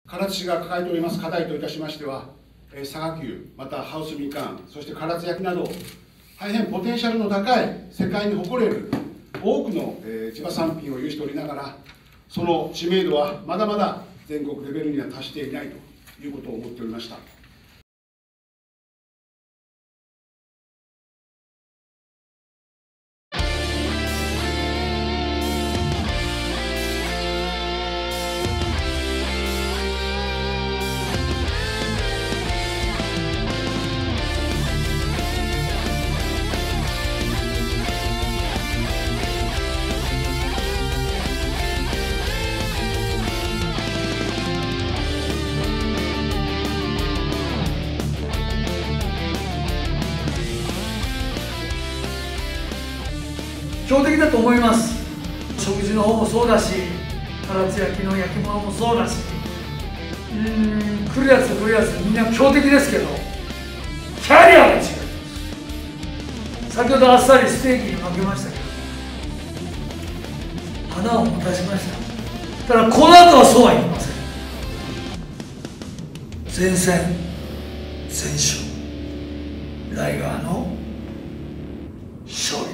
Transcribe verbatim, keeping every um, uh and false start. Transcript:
唐津市が抱えております課題といたしましては、佐賀牛、またハウスみかん、そして唐津焼など、大変ポテンシャルの高い世界に誇れる多くの地場産品を有しておりながら、その知名度はまだまだ全国レベルには達していないということを思っておりました。 強敵だと思います。食事の方もそうだし、唐津焼きの焼き物もそうだし、うーん来るやつ来るやつみんな強敵ですけど、キャリアが違います。先ほどあっさりステーキに負けましたけど、花を持たしました。ただこの後はそうはいきません。前戦全勝、ライガーの勝利。